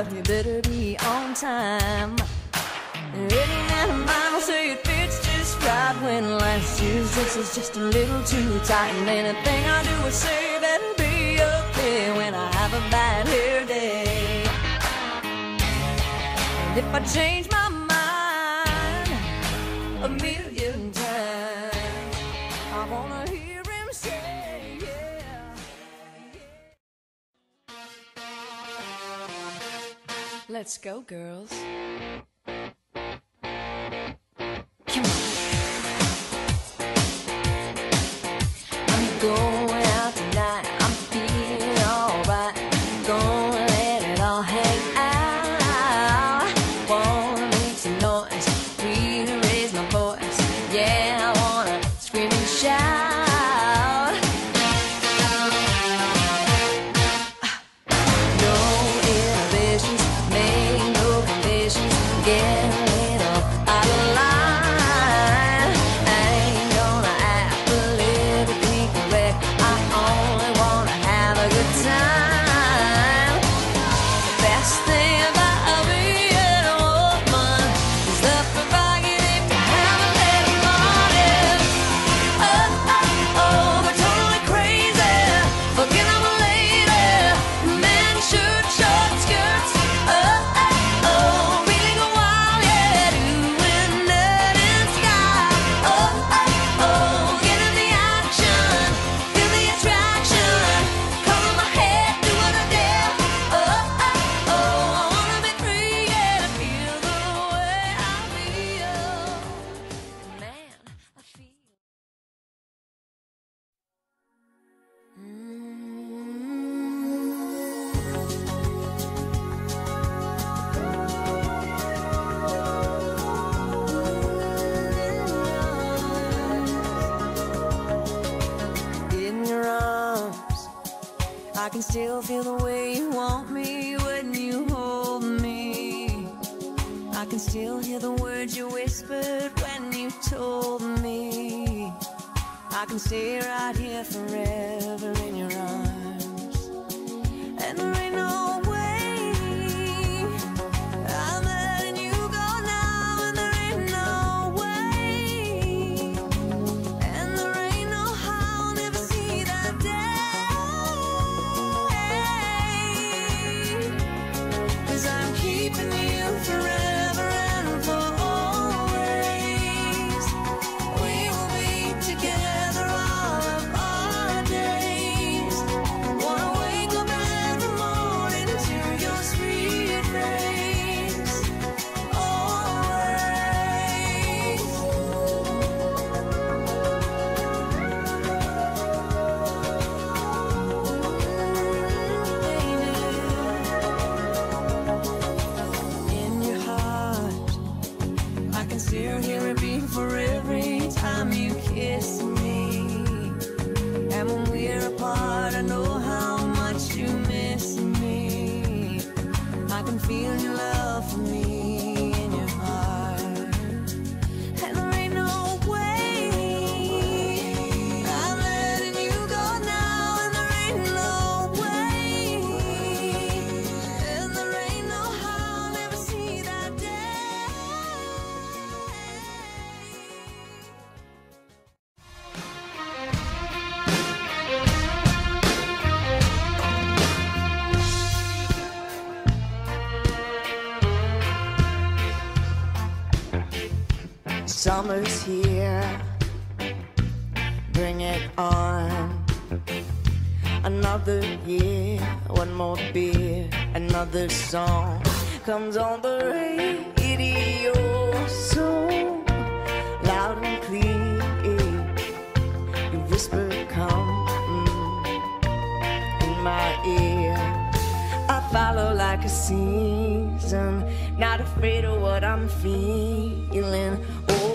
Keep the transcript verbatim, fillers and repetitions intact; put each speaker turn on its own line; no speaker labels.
but you better be on time. Written in a Bible say it fits just right when life says this is just a little too tight. And anything I do or say better be okay when I have a bad hair day. And if I change my mind a million times, I wanna hear him say yeah, yeah. Let's go, girls. Come on. I'm going out tonight, I'm feeling alright. Gonna let it all hang out. Wanna make some noise, really raise my voice. Yeah, I wanna scream and shout. No inhibitions, make no conditions. Get a little out of line. I ain't gonna act politically correct. I only wanna have a good time. The best thing about being a woman is the prerogative to have a little money. Oh, oh, oh, we're totally crazy. Forget I'm a lady. Men shirt, short skirts. Oh, oh, oh, really go wild, yeah. Doing nut and sky. Oh, oh, oh, get in the action. Feel the attraction. Color my head, do what I dare. Oh, oh, oh, I wanna be free, yeah, to feel the way I feel. Man, I feel. In your arms, I can still feel the way you want me when you hold me. I can still hear the words you whispered when you told me I can stay right here forever in your arms. And there ain't no way I'm letting you go now, and there ain't no way, and there ain't no how I'll never see that day. 'Cause I'm keeping you forever and for always. We will be together all of our days. Wanna wake up every morning to your sweet face. Always. In your heart, I can still hear it beat for every time you kiss me. And when we're apart, I know how much you miss me. I can feel your love for me in your heart. And there ain't no way I'm letting you go now, and there ain't no way, and there ain't no how I'll never see that day. Summer's here, bring it on. Another year, one more beer, another song comes on the radio, so loud and clear. You whisper, come mm, in my ear. I follow like a season, not afraid of what I'm feeling. Oh,